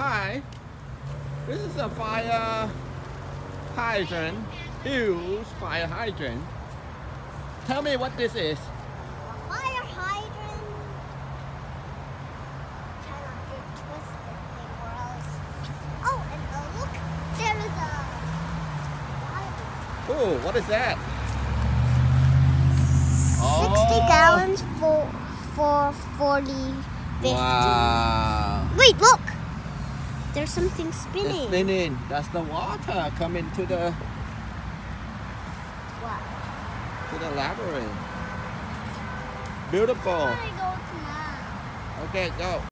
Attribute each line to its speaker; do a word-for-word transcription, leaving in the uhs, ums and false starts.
Speaker 1: Hi. This is a fire hydrant. Huge fire hydrant. Tell me what this is.
Speaker 2: Fire hydrant. Try not to get twisted, thing or else. Oh, and uh, look, there is a hydrant.
Speaker 1: Oh, what is that?
Speaker 2: Sixty
Speaker 1: Oh.
Speaker 2: gallons for for forty, fifty.
Speaker 1: Wow.
Speaker 2: Wait, look. There's something spinning.
Speaker 1: It's spinning. That's the water coming to the
Speaker 2: What?
Speaker 1: to the labyrinth. Beautiful.
Speaker 2: I go to now.
Speaker 1: Okay, go.